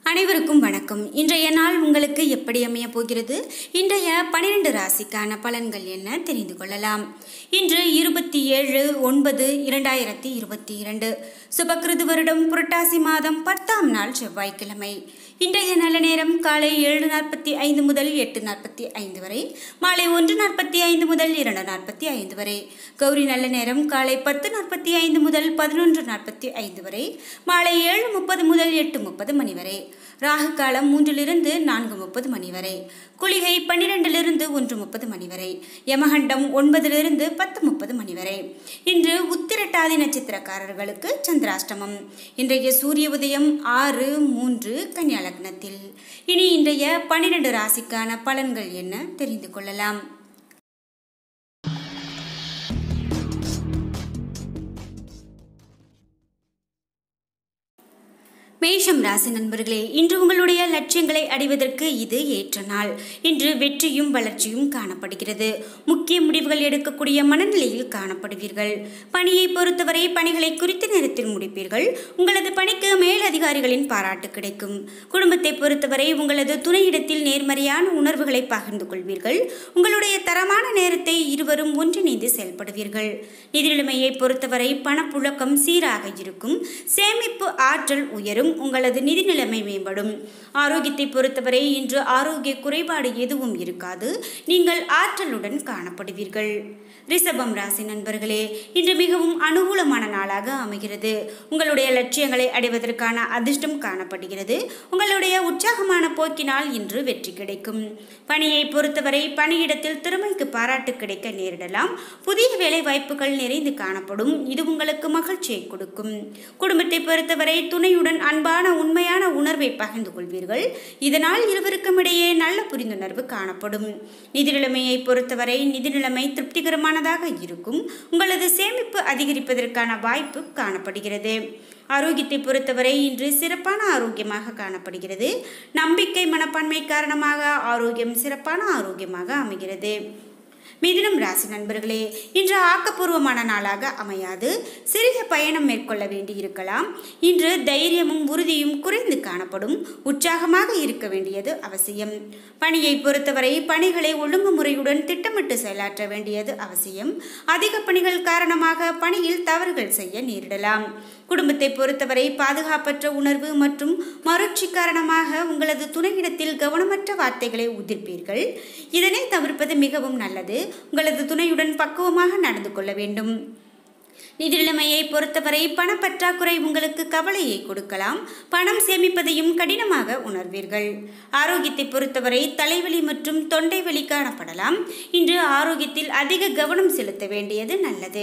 அனைவருக்கும் வணக்கம். இன்றைய நாள் உங்களுக்கு எப்படி அமைய போகிறது? இன்றைய 12 ராசிக்கான பலன்கள் என்ன தெரிந்து கொள்ளலாம். இன்று 27/9/2022 சுபக்கிருது வருடம் புரட்டாசி மாதம் 10ஆம் நாள் செவ்வாய்க்கிழமை. இன்றைய நல்ல நேரம் காலை 7:45 முதல் 8:45 வரை, மாலை 1:45 முதல் 2:45 வரை. கௌரி நல்ல நேரம் காலை 10:45 முதல் 11:45 வரை, மாலை 7:30 முதல் 8:30 மணி வரை. ராகு காலம் 3 4:30 மணி வரை. குளிகை 12 1:30 மணி வரை. யமகண்டம் 9 10:30 மணி வரை. இன்று உத்திரட்டாதி நட்சத்திரக்காரர்களுக்கு சந்திராஷ்டமம். இன்றைய சூரிய உதயம் 6:03 கன்னியா லக்னத்தில். இனி இன்றைய 12 ராசிக்கான பலன்கள் என்ன தெரிந்து கொள்ளலாம். மேஷம் ராசி நண்பர்களே, இன்று உங்களுடைய லட்சியங்களை அடைவதற்கு இது ஏற்ற நாள். இன்று வெற்றியும் வளர்ச்சியும் காணப்படுகிறது. முக்கிய முடிவுகள் எடுக்கக்கூடிய மனநிலையில் காணப்படுவீர்கள். பணியை பொறுத்தவரை பணிகளை குறித்த நேரத்தில் முடிப்பீர்கள். உங்களது பணிக்கு மேல் அதிகாரிகளின் பாராட்டு கிடைக்கும். குடும்பத்தை பொறுத்தவரை உங்களது துணையிடத்தில் நேர்மறையான உணர்வுகளை பகிர்ந்து கொள்வீர்கள். உங்களுடைய தரமான நேரத்தை இருவரும் ஒன்றிணைந்து செயல்படுவீர்கள். நிதி நிலைமையை பொறுத்தவரை பணப்புழக்கம் சீராக இருக்கும். சேமிப்பு ஆற்றல் உயரும். உங்களது நிதி நிலைமை மேம்படும். ஆரோக்கியத்தை பொறுத்தவரை இன்று ஆரோக்கிய குறைபாடு எதுவும் இருக்காது. நீங்கள் ஆற்றலுடன் காணப்படுவீர்கள். ரிஷபம் ராசி நண்பர்களே, இன்று மிகவும் அனுகூலமான நாளாக அமைகிறது. உங்களுடைய லட்சியங்களை அடைவதற்கான அதிர்ஷ்டம் காணப்படுகிறது. உங்களுடைய உற்சாகமான போக்கினால் இன்று வெற்றி கிடைக்கும். பணியை பொறுத்தவரை பணியிடத்தில் திறமைக்கு பாராட்டு கிடைக்க நேரிடலாம். புதிய வேலை வாய்ப்புகள் நிறைந்து காணப்படும். இது உங்களுக்கு மகிழ்ச்சியை கொடுக்கும். குடும்பத்தை பொறுத்தவரை துணையுடன் அன்பான உண்மையான உணர்வை பகிர்ந்து கொள்வீர்கள். இதனால் இருவருக்கும் இடையே நல்ல புரிந்துணர்வு காணப்படும். நிதி நிலைமையை பொறுத்தவரை நிதி நிலைமை திருப்திகரமானதாக இருக்கும். உங்களது சேமிப்பு அதிகரிப்பதற்கான வாய்ப்பு காணப்படுகிறது. ஆரோக்கியத்தை பொறுத்தவரை இன்று சிறப்பான ஆரோக்கியமாக காணப்படுகிறது. நம்பிக்கை மனப்பான்மை காரணமாக ஆரோக்கியம் சிறப்பான ஆரோக்கியமாக அமைகிறது. மிதுனம் ராசி நண்பர்களே, இன்று ஆக்கப்பூர்வமான நாளாக அமையாது. சிறிய பயணம் மேற்கொள்ள வேண்டி இருக்கலாம். இன்று தைரியமும் உறுதியும் குறைந்து காணப்படும். உற்சாகமாக இருக்க வேண்டியது அவசியம். பணியை பொறுத்தவரை பணிகளை ஒழுங்குமுறையுடன் திட்டமிட்டு செயலாற்ற வேண்டியது அவசியம். அதிக பணிகள் காரணமாக பணியில் தவறுகள் செய்ய நேரிடலாம். குடும்பத்தை பொறுத்தவரை பாதுகாப்பற்ற உணர்வு மற்றும் மறுட்சி காரணமாக உங்களது துணையிடத்தில் கவனமற்ற வார்த்தைகளை உதிர்ப்பீர்கள். இதனை தவிர்ப்பது மிகவும் நல்லது. உங்களது துணையுடன் பக்குவமாக நடந்து கொள்ள வேண்டும். நிதி நிலைமையை பொறுத்தவரை பணப்பற்றாக்குறை உங்களுக்கு கவலையை கொடுக்கலாம். பணம் சேமிப்பதையும் கடினமாக உணர்வீர்கள். ஆரோக்கியத்தை பொறுத்தவரை தலைவலி மற்றும் தொண்டை வலி காணப்படலாம். இன்று ஆரோக்கியத்தில் அதிக கவனம் செலுத்த வேண்டியது நல்லது.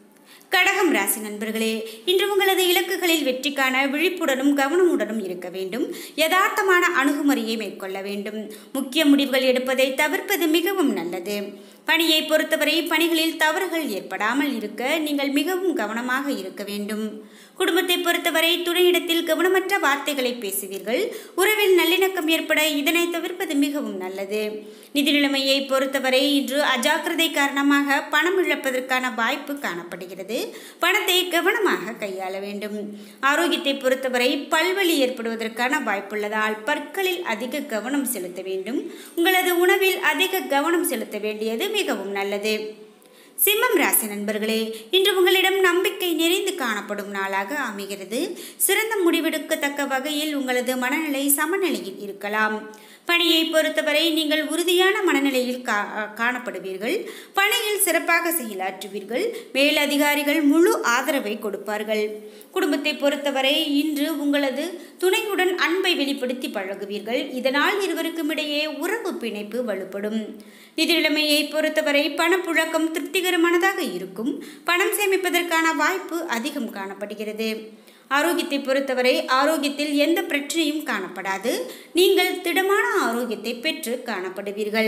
கடகம் ராசி நண்பர்களே, இன்று உங்களது இலக்குகளில் வெற்றி காண விழிப்புடனும் கவனமுடனும் இருக்க வேண்டும். யதார்த்தமான அணுகுமுறையை மேற்கொள்ள வேண்டும். முக்கிய முடிவுகள் எடுப்பதை தவிர்ப்பது மிகவும் நல்லது. பணியை பொறுத்தவரை பணிகளில் தவறுகள் ஏற்படாமல் இருக்க நீங்கள் மிகவும் கவனமாக இருக்க வேண்டும். குடும்பத்தை பொறுத்தவரை துணையிடத்தில் கவனமற்ற வார்த்தைகளை பேசுவீர்கள். உறவில் நல்லிணக்கம் ஏற்பட இதனை தவிர்ப்பது மிகவும் நல்லது. நிதி நிலைமையை பொறுத்தவரை இன்று அஜாக்கிரதை காரணமாக பணம் இழப்பதற்கான வாய்ப்பு காணப்படுகிறது. பணத்தை கவனமாக கையாள வேண்டும். ஆரோக்கியத்தை பொறுத்தவரை பல்வலி ஏற்படுவதற்கான வாய்ப்புள்ளதால் பற்களில் அதிக கவனம் செலுத்த வேண்டும். உங்களது உணவில் அதிக கவனம் செலுத்த வேண்டியது மிகவும் நல்லது. சிம்மம் ராசி நண்பர்களே, இன்று உங்களிடம் நம்பிக்கை நிறைந்து காணப்படும் நாளாக அமைகிறது. சிறந்த முடிவெடுக்கத்தக்க வகையில் உங்களது மனநிலை சமநிலையில் இருக்கலாம். பணியை பொறுத்தவரை நீங்கள் உறுதியான மனநிலையில் காணப்படுவீர்கள். பணியில் சிறப்பாக செயலாற்றுவீர்கள். மேலதிகாரிகள் முழு ஆதரவை கொடுப்பார்கள். குடும்பத்தை பொறுத்தவரை இன்று உங்களது துணையுடன் அன்பை வெளிப்படுத்தி பழகுவீர்கள். இதனால் இருவருக்கும் இடையே உறவு பிணைப்பு வலுப்படும். நிதி நிலைமையை பொறுத்தவரை பணப்புழக்கம் திருப்திகரமானதாக இருக்கும். பணம் சேமிப்பதற்கான வாய்ப்பு அதிகம் காணப்படுகிறது. ஆரோக்கியத்தை பொறுத்தவரை ஆரோக்கியத்தில் எந்த பிரச்சனையும் காணப்படாது. நீங்கள் திடமான ஆரோக்கியத்தை பெற்று காணப்படுவீர்கள்.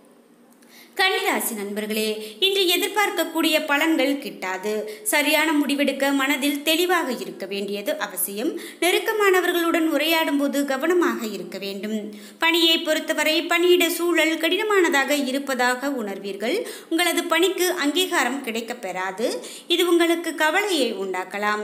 கன்னிராசி நண்பர்களே, இன்று எதிர்பார்க்கக்கூடிய பலன்கள் கிட்டாது. சரியான முடிவெடுக்க மனதில் தெளிவாக இருக்க வேண்டியது அவசியம். நெருக்கமானவர்களுடன் உரையாடும் போது கவனமாக இருக்க வேண்டும். பணியை பொறுத்தவரை பணியிட சூழல் கடினமானதாக இருப்பதாக உணர்வீர்கள். உங்களது பணிக்கு அங்கீகாரம் கிடைக்கப் பெறாது. இது உங்களுக்கு கவலையை உண்டாக்கலாம்.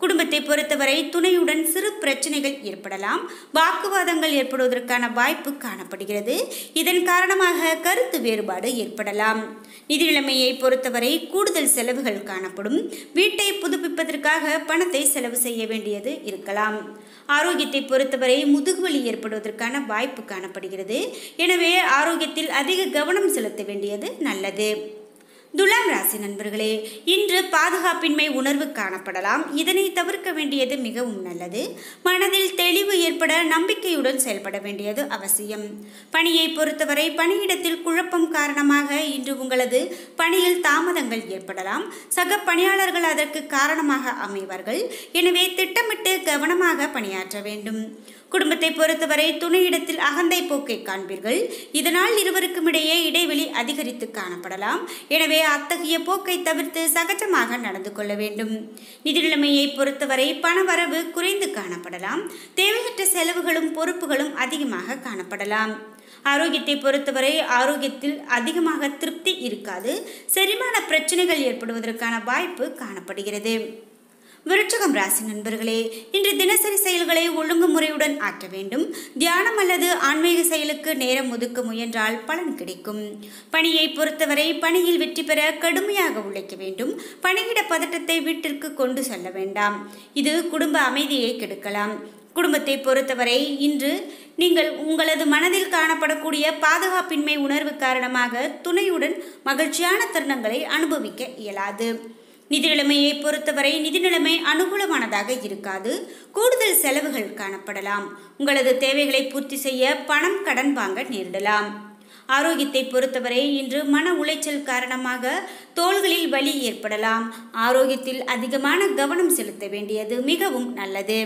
குடும்பத்தை பொறுத்தவரை துணையுடன் சிறு பிரச்சனைகள் ஏற்படலாம். வாக்குவாதங்கள் ஏற்படுவதற்கான வாய்ப்பு காணப்படுகிறது. இதன் காரணமாக கருத்து வேறுபாடு ஏற்படலாம். நிதி நிலைமையை பொறுத்தவரை கூடுதல் செலவுகள் காணப்படும். வீட்டை புதுப்பிப்பதற்காக பணத்தை செலவு செய்ய வேண்டியது இருக்கலாம். ஆரோக்கியத்தை பொறுத்தவரை முதுகுவலி ஏற்படுவதற்கான வாய்ப்பு காணப்படுகிறது. எனவே ஆரோக்கியத்தில் அதிக கவனம் செலுத்த வேண்டியது நல்லது. துலாம் ராசி நண்பர்களே, இன்று பாதுகாப்பின்மை உணர்வு காணப்படலாம். இதனை தவிர்க்க வேண்டியது மிகவும் நல்லது. மனதில் தெளிவு ஏற்பட நம்பிக்கையுடன் செயல்பட வேண்டியது அவசியம். பணியை பொறுத்தவரை பணியிடத்தில் குழப்பம் காரணமாக இன்று உங்களது பணியில் தாமதங்கள் ஏற்படலாம். சக பணியாளர்கள் அதற்கு காரணமாக அமைவார்கள். எனவே திட்டமிட்டு கவனமாக பணியாற்ற வேண்டும். குடும்பத்தை பொறுத்தவரை துணையிடத்தில் அகந்தை போக்கை காண்பீர்கள். இதனால் இருவருக்கும் இடையே இடைவெளி அதிகரித்து காணப்படலாம். எனவே அத்தகைய போக்கை தவிர்த்து சகஜமாக நடந்து கொள்ள வேண்டும். நிதி நிலைமையை பொறுத்தவரை பணவரவு குறைந்து காணப்படலாம். தேவையற்ற செலவுகளும் பொறுப்புகளும் அதிகமாக காணப்படலாம். ஆரோக்கியத்தை பொறுத்தவரை ஆரோக்கியத்தில் அதிகமாக திருப்தி இருக்காது. செரிமான பிரச்சனைகள் ஏற்படுவதற்கான வாய்ப்பு காணப்படுகிறது. விருச்சிகம் ராசி நண்பர்களே, இன்று தினசரி செயல்களை ஒழுங்குமுறையுடன் ஆற்ற வேண்டும். தியானம் அல்லது ஆன்மீக செயலுக்கு நேரம் ஒதுக்க முயன்றால் பலன் கிடைக்கும். பணியை பொறுத்தவரை பணியில் வெற்றி பெற கடுமையாக உழைக்க வேண்டும். பணியிட பதட்டத்தை வீட்டிற்கு கொண்டு செல்ல வேண்டாம். இது குடும்ப அமைதியை கெடுக்கலாம். குடும்பத்தை பொறுத்தவரை இன்று நீங்கள் உங்களது மனதில் காணப்படக்கூடிய பாதுகாப்பின்மை உணர்வு காரணமாக துணையுடன் மகிழ்ச்சியான தருணங்களை அனுபவிக்க இயலாது. நிதி நிலைமையை பொறுத்தவரை நிதி நிலைமை அனுகூலமானதாக இருக்காது. கூடுதல் செலவுகள் காணப்படலாம். உங்களது தேவைகளை பூர்த்தி செய்ய பணம் கடன் வாங்க நேரிடலாம். ஆரோக்கியத்தை பொறுத்தவரை இன்று மன உளைச்சல் காரணமாக தோள்களில் வலி ஏற்படலாம். ஆரோக்கியத்தில் அதிகமான கவனம் செலுத்த வேண்டியது மிகவும் நல்லது.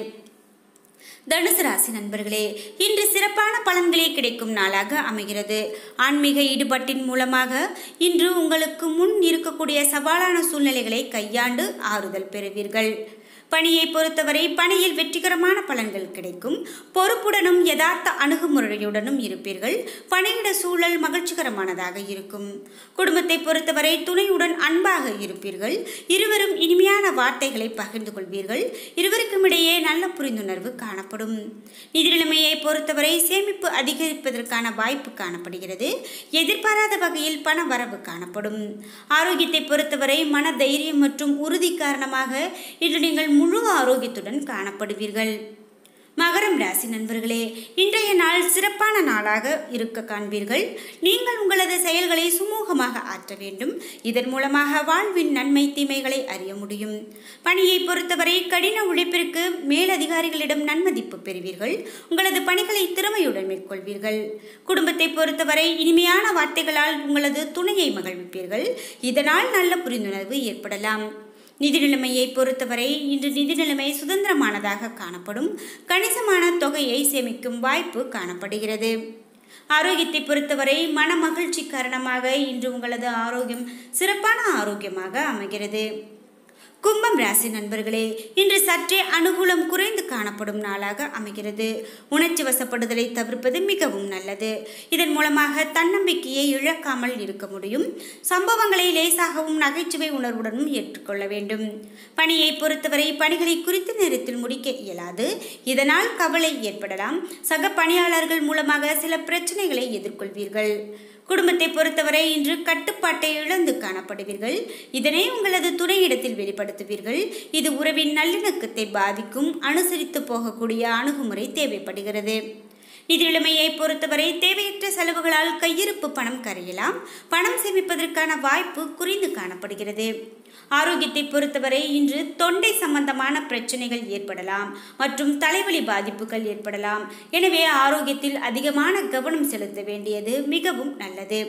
தனுசு ராசி நண்பர்களே, இன்று சிறப்பான பலன்களே கிடைக்கும் நாளாக அமைகிறது. ஆன்மீக ஈடுபாட்டின் மூலமாக இன்று உங்களுக்கு முன் இருக்கக்கூடிய சவாலான சூழ்நிலைகளை கையாண்டு ஆறுதல் பெறுவீர்கள். பணியை பொறுத்தவரை பணியில் வெற்றிகரமான பலன்கள் கிடைக்கும். பொறுப்புடனும் யதார்த்த அணுகுமுறையுடனும் இருப்பீர்கள். பணியிட சூழல் மகிழ்ச்சிகரமானதாக இருக்கும். குடும்பத்தை பொறுத்தவரை துணையுடன் அன்பாக இருப்பீர்கள். இருவரும் இனிமையான வார்த்தைகளை பகிர்ந்து கொள்வீர்கள். இருவருக்கும் இடையே நல்ல புரிந்துணர்வு காணப்படும். நிதி நிலைமையை பொறுத்தவரை சேமிப்பு அதிகரிப்பதற்கான வாய்ப்பு காணப்படுகிறது. எதிர்பாராத வகையில் பண வரவு காணப்படும். ஆரோக்கியத்தை பொறுத்தவரை மன தைரியம் மற்றும் உறுதி காரணமாக இன்று நீங்கள் முழு ஆரோக்கியத்துடன் காணப்படுவீர்கள். மகரம் ராசி நண்பர்களே, இன்றைய நாள் சிறப்பான நாளாக இருக்க காண்பீர்கள். நீங்கள் உங்களது செயல்களை சுமூகமாக ஆற்ற வேண்டும். இதன் மூலமாக வாழ்வின் நன்மை தீமைகளை அறிய முடியும். பணியை பொறுத்தவரை கடின உழைப்பிற்கு மேலதிகாரிகளிடம் நன்மதிப்பு பெறுவீர்கள். உங்களது பணிகளை திறமையுடன் மேற்கொள்வீர்கள். குடும்பத்தை பொறுத்தவரை இனிமையான வார்த்தைகளால் உங்களது துணையை மகிழ்விப்பீர்கள். இதனால் நல்ல புரிந்துணர்வு ஏற்படலாம். நிதி நிலைமையை பொறுத்தவரை இன்று நிதி நிலைமை சுதந்திரமானதாக காணப்படும். கணிசமான தொகையை சேமிக்கும் வாய்ப்பு காணப்படுகிறது. ஆரோக்கியத்தை பொறுத்தவரை மன மகிழ்ச்சி காரணமாக இன்று உங்களது ஆரோக்கியம் சிறப்பான ஆரோக்கியமாக அமைகிறது. கும்பம் ராசி நண்பர்களே, இன்று சற்றே அனுகூலம் குறைந்து காணப்படும் நாளாக அமைகிறது. உணர்ச்சி வசப்படுதலை தவிர்ப்பது மிகவும் நல்லது. இதன் மூலமாக தன்னம்பிக்கையை இழக்காமல் இருக்க முடியும். சம்பவங்களை லேசாகவும் நகைச்சுவை உணர்வுடனும் ஏற்றுக்கொள்ள வேண்டும். பணியை பொறுத்தவரை பணிகளை குறித்த நேரத்தில் முடிக்க இயலாது. இதனால் கவலை ஏற்படலாம். சக பணியாளர்கள் மூலமாக சில பிரச்சனைகளை எதிர்கொள்வீர்கள். குடும்பத்தை பொறுத்தவரை இன்று கட்டுப்பாட்டை இழந்து காணப்படுவீர்கள். இதனை உங்களது துணையிடத்தில் வெளிப்படுத்துவீர்கள். இது உறவின் நல்லிணக்கத்தை பாதிக்கும். அனுசரித்து போகக்கூடிய அணுகுமுறை தேவைப்படுகிறது. நிதி நிலைமையை பொறுத்தவரை தேவையற்ற செலவுகளால் கையிருப்பு பணம் கரையலாம். பணம் சேமிப்பதற்கான வாய்ப்பு குறைந்து காணப்படுகிறது. ஆரோக்கியத்தை பொறுத்தவரை இன்று தொண்டை சம்பந்தமான பிரச்சனைகள் ஏற்படலாம் மற்றும் தலைவலி பாதிப்புகள் ஏற்படலாம். எனவே ஆரோக்கியத்தில் அதிகமான கவனம் செலுத்த வேண்டியது மிகவும் நல்லது.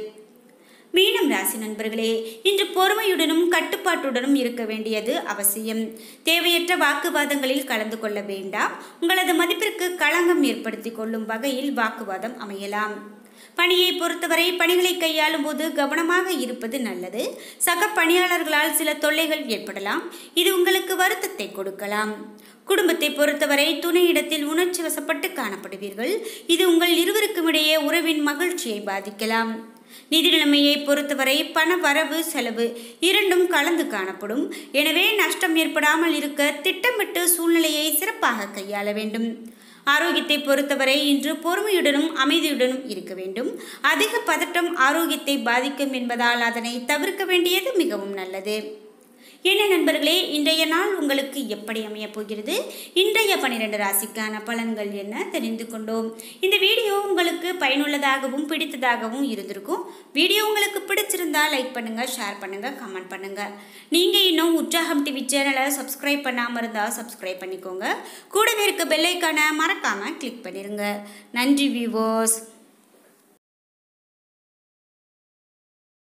மீனம் ராசி நண்பர்களே, இன்று பொறுமையுடனும் கட்டுப்பாட்டுடனும் இருக்க வேண்டியது அவசியம். தேவையற்ற வாக்குவாதங்களில் கலந்து கொள்ள வேண்டாம். உங்களது மதிப்பிற்கு களங்கம் ஏற்படுத்தி கொள்ளும் வகையில் வாக்குவாதம் அமையலாம். பணியை பொறுத்தவரை பணிகளை கையாளும் போது கவனமாக இருப்பது நல்லது. சக பணியாளர்களால் சில தொல்லைகள் ஏற்படலாம். இது உங்களுக்கு வருத்தத்தை கொடுக்கலாம். குடும்பத்தை பொறுத்தவரை துணையிடத்தில் உணர்ச்சி வசப்பட்டு காணப்படுவீர்கள். இது உங்கள் இருவருக்கும் இடையே உறவின் மகிழ்ச்சியை பாதிக்கலாம். நிதி நிலைமையை பொறுத்தவரை பண வரவு செலவு இரண்டும் கலந்து காணப்படும். எனவே நஷ்டம் ஏற்படாமல் இருக்க திட்டமிட்டு சூழ்நிலையை சிறப்பாக கையாள வேண்டும். ஆரோக்கியத்தை பொறுத்தவரை இன்று பொறுமையுடனும் அமைதியுடனும் இருக்க வேண்டும். அதிக பதட்டம் ஆரோக்கியத்தை பாதிக்கும் என்பதால் அதனை தவிர்க்க வேண்டியது மிகவும் நல்லது. என்ன நண்பர்களே, இன்றைய நாள் உங்களுக்கு எப்படி அமையப் போகிறது? இன்றைய 12 ராசிக்கான பலன்கள் என்ன தெரிந்து கொண்டோம். இந்த வீடியோ உங்களுக்கு பயனுள்ளதாகவும் பிடித்ததாகவும் இருந்திருக்கும். வீடியோ உங்களுக்கு பிடிச்சிருந்தா லைக் பண்ணுங்க, ஷேர் பண்ணுங்க, கமெண்ட் பண்ணுங்க. நீங்க இன்னும் உற்சாகம் டிவி சேனலை சப்ஸ்கிரைப் பண்ணாம இருந்தா சப்ஸ்கிரைப் பண்ணிக்கோங்க. கூடவே இருக்க பெல் ஐகானை மறக்காம கிளிக் பண்ணிருங்க. நன்றி வியூவர்ஸ்.